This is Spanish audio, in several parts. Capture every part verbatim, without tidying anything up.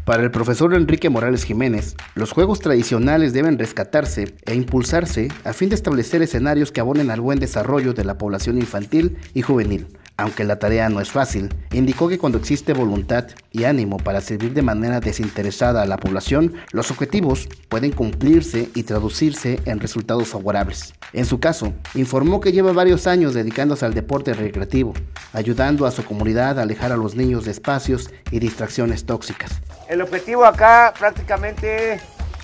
Para el profesor Enrique Morales Jiménez, los juegos tradicionales deben rescatarse e impulsarse a fin de establecer escenarios que abonen al buen desarrollo de la población infantil y juvenil. Aunque la tarea no es fácil, indicó que cuando existe voluntad y ánimo para servir de manera desinteresada a la población, los objetivos pueden cumplirse y traducirse en resultados favorables. En su caso, informó que lleva varios años dedicándose al deporte recreativo, ayudando a su comunidad a alejar a los niños de espacios y distracciones tóxicas. El objetivo acá prácticamente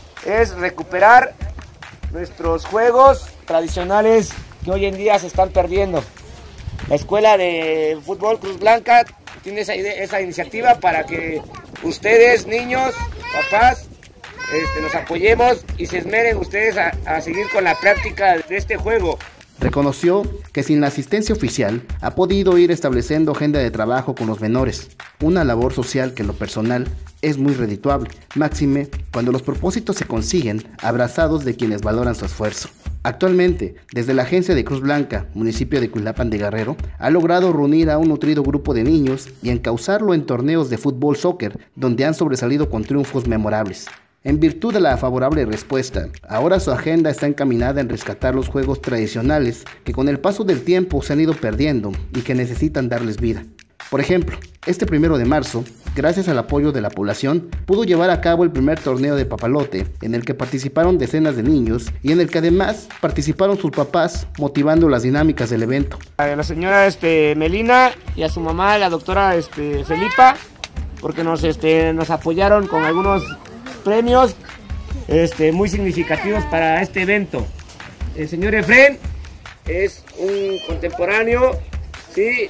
es recuperar nuestros juegos tradicionales que hoy en día se están perdiendo. La Escuela de Fútbol Cruz Blanca tiene esa, idea, esa iniciativa para que ustedes, niños, papás, este, nos apoyemos y se esmeren ustedes a, a seguir con la práctica de este juego. Reconoció que sin la asistencia oficial ha podido ir estableciendo agenda de trabajo con los menores, una labor social que en lo personal es muy redituable, máxime cuando los propósitos se consiguen abrazados de quienes valoran su esfuerzo. Actualmente, desde la agencia de Cruz Blanca, municipio de Cuilapan de Guerrero, ha logrado reunir a un nutrido grupo de niños y encauzarlo en torneos de fútbol soccer, donde han sobresalido con triunfos memorables. En virtud de la favorable respuesta, ahora su agenda está encaminada en rescatar los juegos tradicionales que con el paso del tiempo se han ido perdiendo y que necesitan darles vida. Por ejemplo, este primero de marzo, gracias al apoyo de la población, pudo llevar a cabo el primer torneo de papalote, en el que participaron decenas de niños y en el que además participaron sus papás, motivando las dinámicas del evento. A la señora este, Melina y a su mamá, la doctora este, Felipa, porque nos, este, nos apoyaron con algunos premios este, muy significativos para este evento. El señor Efren es un contemporáneo, sí,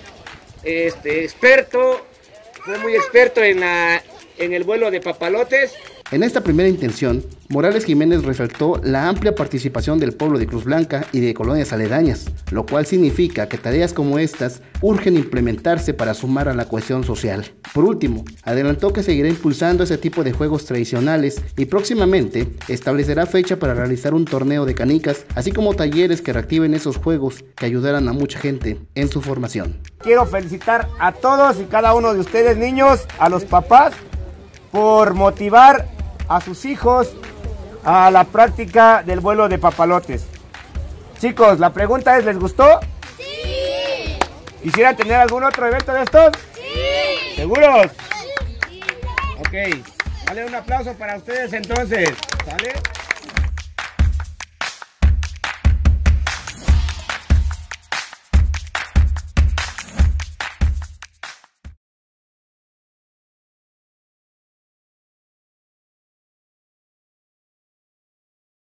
este, experto, fue muy experto en, la, en el vuelo de papalotes. En esta primera intención, Morales Jiménez resaltó la amplia participación del pueblo de Cruz Blanca y de colonias aledañas, lo cual significa que tareas como estas urgen implementarse para sumar a la cohesión social. Por último, adelantó que seguirá impulsando ese tipo de juegos tradicionales y próximamente establecerá fecha para realizar un torneo de canicas, así como talleres que reactiven esos juegos que ayudarán a mucha gente en su formación. Quiero felicitar a todos y cada uno de ustedes, niños, a los papás, por motivar a sus hijos a la práctica del vuelo de papalotes. Chicos, la pregunta es, ¿les gustó? Sí. ¿Quisieran tener algún otro evento de estos? Sí. ¿Seguros? Sí. Ok. Dale un aplauso para ustedes entonces. ¿Sale?